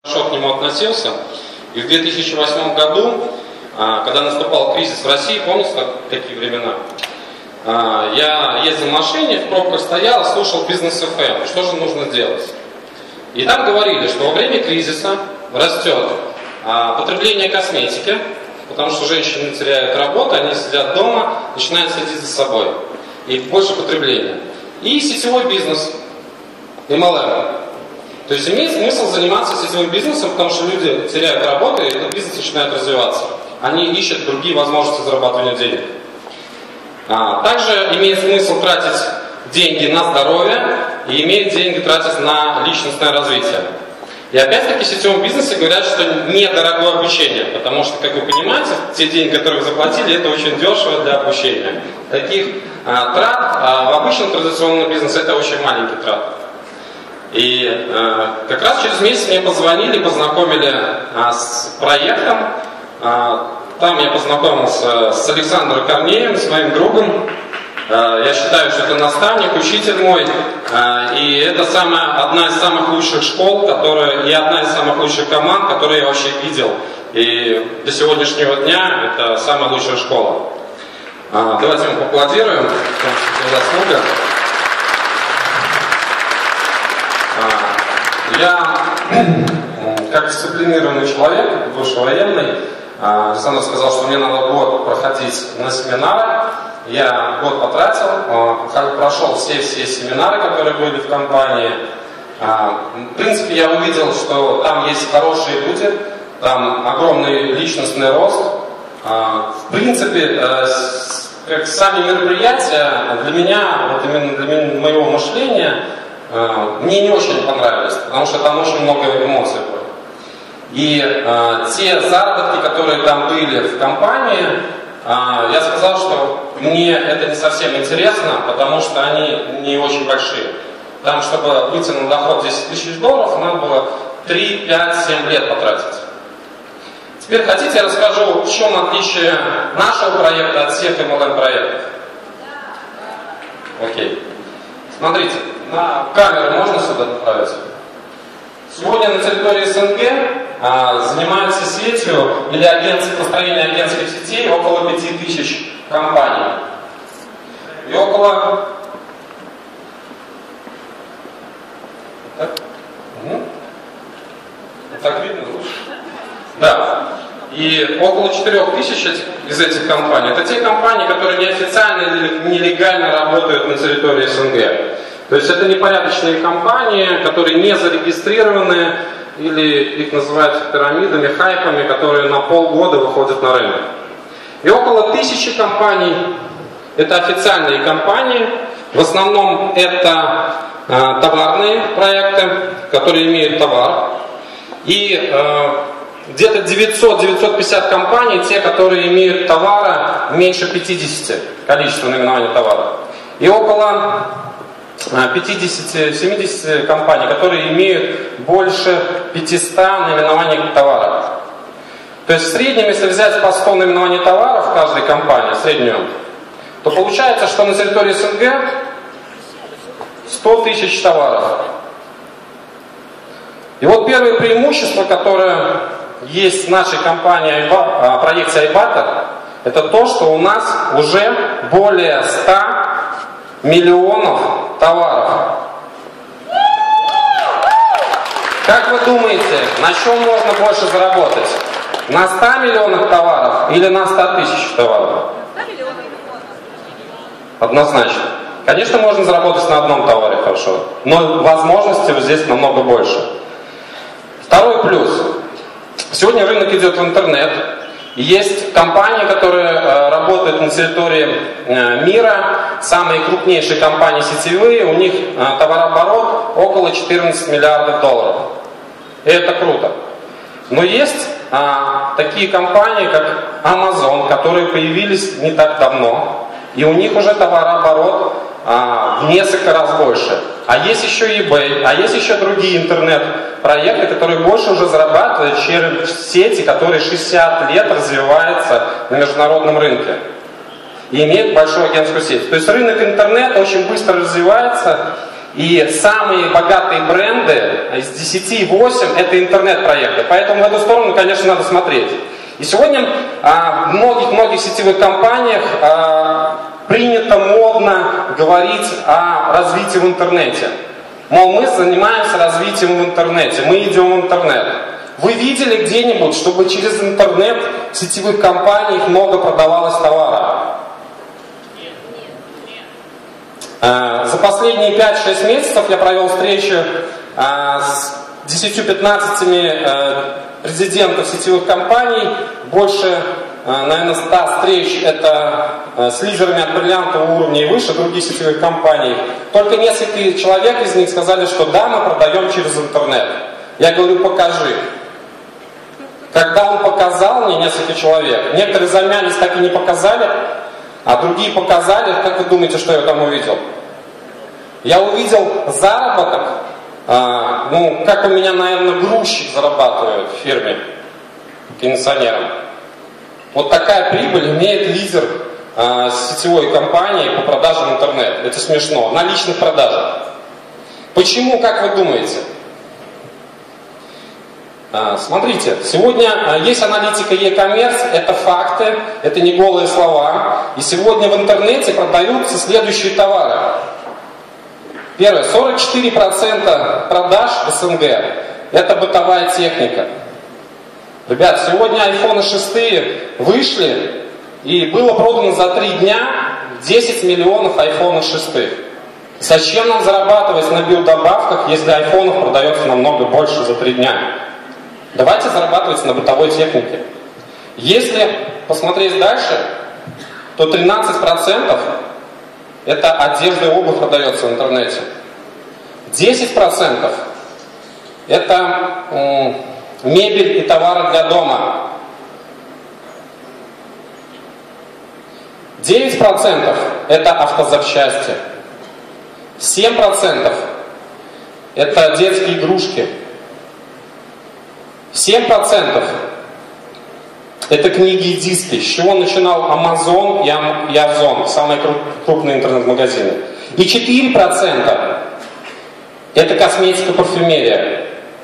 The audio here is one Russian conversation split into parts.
хорошо к нему относился. И в 2008 году, когда наступал кризис в России, помните такие времена, я ездил в машине, в пробках стоял, слушал Бизнес ФМ. Что же нужно делать? И там говорили, что во время кризиса растет потребление косметики, потому что женщины теряют работу, они сидят дома, начинают следить за собой. И больше потребления. И сетевой бизнес, MLM. То есть имеет смысл заниматься сетевым бизнесом, потому что люди теряют работу, и этот бизнес начинает развиваться. Они ищут другие возможности зарабатывания денег. Также имеет смысл тратить деньги на здоровье и имеет деньги тратить на личностное развитие. И опять-таки в сетевом бизнесе говорят, что недорогое обучение, потому что, как вы понимаете, те деньги, которые вы заплатили, это очень дешево для обучения. Таких трат в обычном традиционном бизнесе это очень маленький трат. И как раз через месяц мне позвонили, познакомили с проектом. Там я познакомился с Александром Корнеем, с моим другом. Я считаю, что это наставник, учитель мой. И это одна из самых лучших школ, и одна из самых лучших команд, которые я вообще видел. И до сегодняшнего дня это самая лучшая школа. Давайте ему поаплодируем. Заслуга. Я, как дисциплинированный человек, бывший военный, Александр сказал, что мне надо год проходить на семинары. Я год потратил, прошел все семинары, которые были в компании. В принципе, я увидел, что там есть хорошие люди, там огромный личностный рост. В принципе, как сами мероприятия для меня, вот именно для моего мышления, мне не очень понравились, потому что там очень много эмоций было. И те заработки, которые там были в компании, я сказал, что мне это не совсем интересно, потому что они не очень большие. Там, чтобы выйти на доход 10 тысяч долларов, надо было 3, 5, 7 лет потратить. Теперь хотите, я расскажу, в чем отличие нашего проекта от всех MLM проектов? Окей. Смотрите, на камеру можно сюда направить? Сегодня на территории СНГ занимаются сетью или построением агентских сетей около 5000 компаний. И около... Так видно лучше? Да. И около 4000 из этих компаний, это те компании, которые неофициально или нелегально работают на территории СНГ. То есть это непорядочные компании, которые не зарегистрированы, или их называют пирамидами, хайпами, которые на полгода выходят на рынок. И около 1000 компаний, это официальные компании, в основном это товарные проекты, которые имеют товар. И где-то 900-950 компаний, те, которые имеют товара меньше 50, количество наименований товара. И около 50-70 компаний, которые имеют больше 500 наименований товаров. То есть в среднем, если взять по 100 наименований товаров в каждой компании, среднюю, то получается, что на территории СНГ 100 тысяч товаров. И вот первое преимущество, которое есть в нашей компании, проекте iButter, это то, что у нас уже более 100 миллионов товаров. Как вы думаете, на чем можно больше заработать? На 100 миллионах товаров или на 100 тысяч товаров? 100 миллионов. Однозначно. Конечно, можно заработать на одном товаре хорошо, но возможностей вот здесь намного больше. Второй плюс. Сегодня рынок идет в интернет. Есть компании, которые работают на территории мира, самые крупнейшие компании сетевые, у них товарооборот около 14 миллиардов долларов. И это круто. Но есть такие компании, как Amazon, которые появились не так давно, и у них уже товарооборот в несколько раз больше. А есть еще eBay, а есть еще другие интернет-проекты, которые больше уже зарабатывают через сети, которые 60 лет развиваются на международном рынке и имеют большую агентскую сеть. То есть рынок интернета очень быстро развивается, И самые богатые бренды из 10 8 это интернет-проекты. Поэтому в эту сторону, конечно, надо смотреть. И сегодня в многих сетевых компаниях принято модно говорить о развитии в интернете. Мол, мы занимаемся развитием в интернете, мы идем в интернет. Вы видели где-нибудь, чтобы через интернет в сетевых компаниях много продавалось товара? За последние 5-6 месяцев я провел встречу с 10-15 президентов сетевых компаний. Больше, наверное, 100 встреч это с лидерами от бриллиантового уровня и выше других сетевых компаний. Только несколько человек из них сказали, что да, мы продаем через интернет. Я говорю, покажи. Когда он показал мне несколько человек, некоторые замялись, так и не показали, а другие показали. Как вы думаете, что я там увидел? Я увидел заработок, как у меня, наверное, грузчик зарабатывает в фирме кондиционером. Вот такая прибыль имеет лидер сетевой компании по продажам в интернет. Это смешно. На личных продажах. Почему, как вы думаете? Смотрите, сегодня есть аналитика e-commerce, это факты, это не голые слова. И сегодня в интернете продаются следующие товары. Первое, 44% продаж в СНГ это бытовая техника. Ребят, сегодня iPhone 6 вышли, и было продано за 3 дня 10 миллионов iPhone 6. Зачем нам зарабатывать на биодобавках, если айфонов продается намного больше за 3 дня? Давайте зарабатывать на бытовой технике. Если посмотреть дальше, то 13% это одежда и обувь продается в интернете. 10% это мебель и товары для дома. 9% это автозапчасти. 7% это детские игрушки. 7% это книги и диски. С чего начинал Amazon и Озон, самые крупные интернет-магазины. И 4% это косметика, парфюмерия.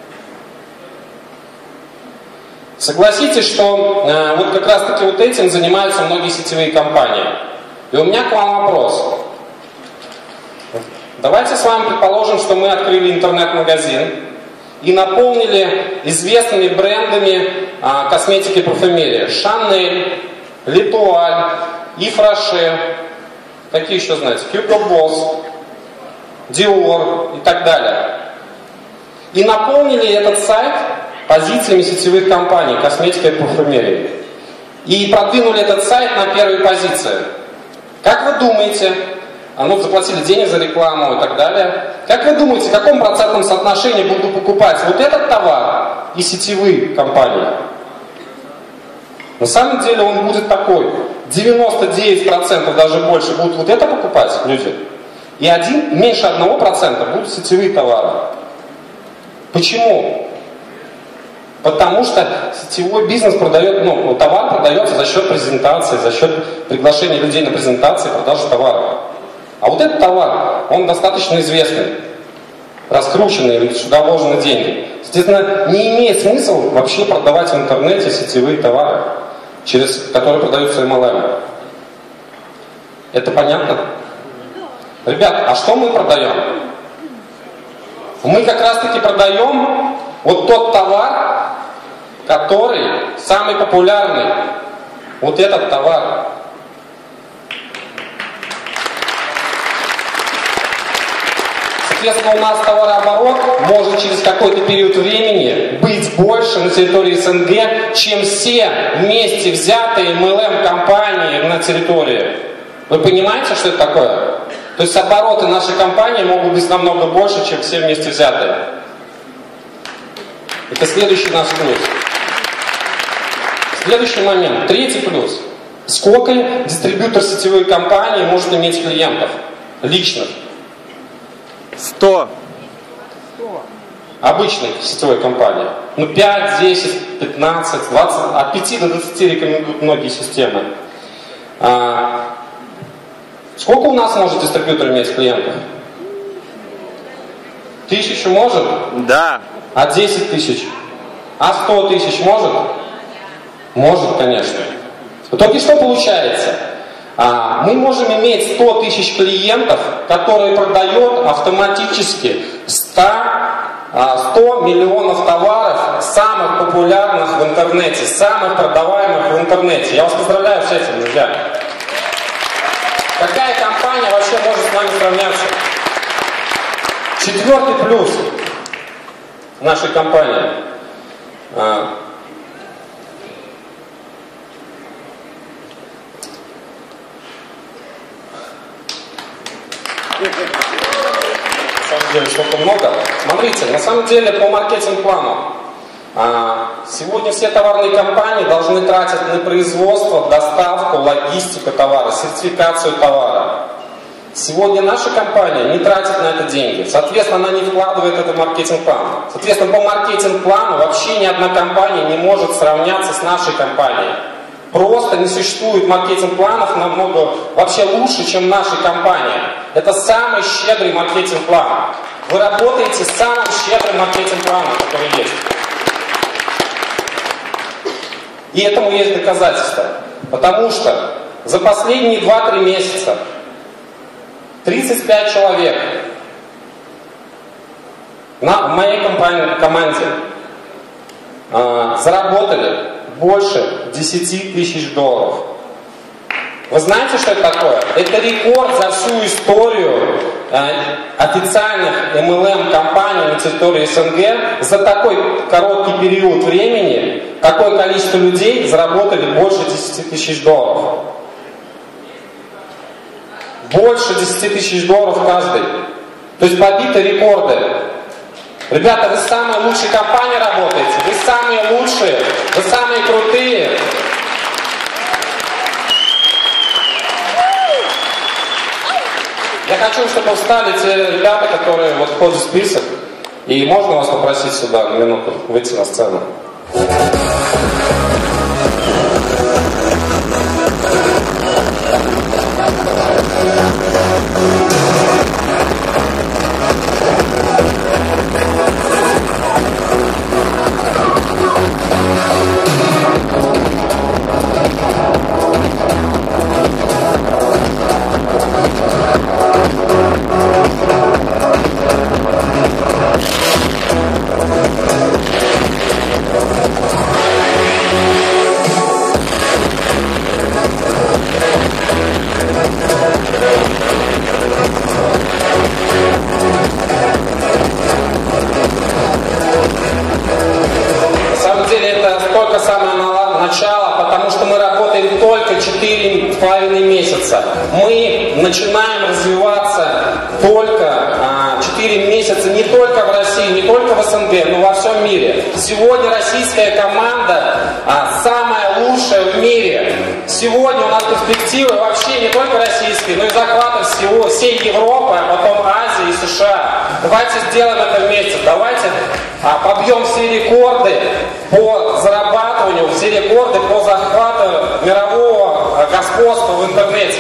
Согласитесь, что вот как раз таки вот этим занимаются многие сетевые компании. И у меня к вам вопрос. Давайте с вами предположим, что мы открыли интернет-магазин и наполнили известными брендами косметики и парфюмерии. Шанель, Литуаль, Ив Роше, какие еще знаете? Hugo Boss, Dior и так далее. И наполнили этот сайт позициями сетевых компаний, косметикой и парфюмерии. И продвинули этот сайт на первой позиции. Как вы думаете, заплатили денег за рекламу и так далее. Как вы думаете, в каком процентном соотношении будут покупать вот этот товар и сетевые компании? На самом деле он будет такой. 99% даже больше будут вот это покупать люди. И меньше 1% будут сетевые товары. Почему? Потому что сетевой бизнес продает, товар продается за счет презентации, за счет приглашения людей на презентации и продажи товара. А вот этот товар, он достаточно известный, раскрученный, сюда вложены деньги. Естественно, не имеет смысла вообще продавать в интернете сетевые товары, которые продаются MLM. Это понятно? Ребят, а что мы продаем? Мы как раз таки продаем вот тот товар, который самый популярный. Вот этот товар. Соответственно, у нас товарооборот может через какой-то период времени быть больше на территории СНГ, чем все вместе взятые MLM-компании на территории. Вы понимаете, что это такое? То есть обороты нашей компании могут быть намного больше, чем все вместе взятые. Это следующий наш плюс. Следующий момент. Третий плюс. Сколько дистрибьютор сетевой компании может иметь клиентов? Личных. 100. Обычной сетевой компании. 5, 10, 15, 20, от 5 до 20 рекомендуют многие системы. Сколько у нас может дистрибьютор иметь клиентов? 1000 может? Да. А 10 тысяч? А 100 тысяч может? Может, конечно. В итоге что получается? Мы можем иметь 100 тысяч клиентов, которые продают автоматически 100 миллионов товаров, самых популярных в интернете, самых продаваемых в интернете. Я вас поздравляю с этим, друзья. Какая компания вообще может с нами сравняться? 4-й плюс нашей компании. На самом деле, что-то много. Смотрите, на самом деле по маркетинг-плану сегодня все товарные компании должны тратить на производство, доставку, логистику товара, сертификацию товара. Сегодня наша компания не тратит на это деньги. Соответственно, она не вкладывает это в маркетинг-план. Соответственно, по маркетинг-плану вообще ни одна компания не может сравняться с нашей компанией. Просто не существует маркетинг-планов намного вообще лучше, чем наша компания. Это самый щедрый маркетинг-план. Вы работаете с самым щедрым маркетинг-планом, который есть. И этому есть доказательства. Потому что за последние 2-3 месяца 35 человек в моей команде заработали больше 10 тысяч долларов. Вы знаете, что это такое? Это рекорд за всю историю официальных MLM-компаний на территории СНГ. За такой короткий период времени такое количество людей заработали больше 10 тысяч долларов. Больше 10 тысяч долларов каждый. То есть побиты рекорды. Ребята, вы самые лучшие компании работаете, вы самые лучшие, вы самые крутые. Я хочу, чтобы встали те ребята, которые вот входят в список. И можно вас попросить сюда на минуту выйти на сцену? Потому что мы работаем только 4,5 месяца. Мы начинаем развиваться только 4 месяца не только в России, не только в СНГ, но во всем мире. Сегодня российская команда самая лучшая в мире. Сегодня у нас перспективы вообще не только российские, но и захватов всей Европы, а потом Азии и США. Давайте сделаем это вместе. Давайте побьем все рекорды по зарабатыванию, все рекорды по захвату мирового господства в интернете.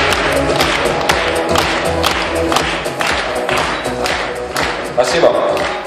Спасибо.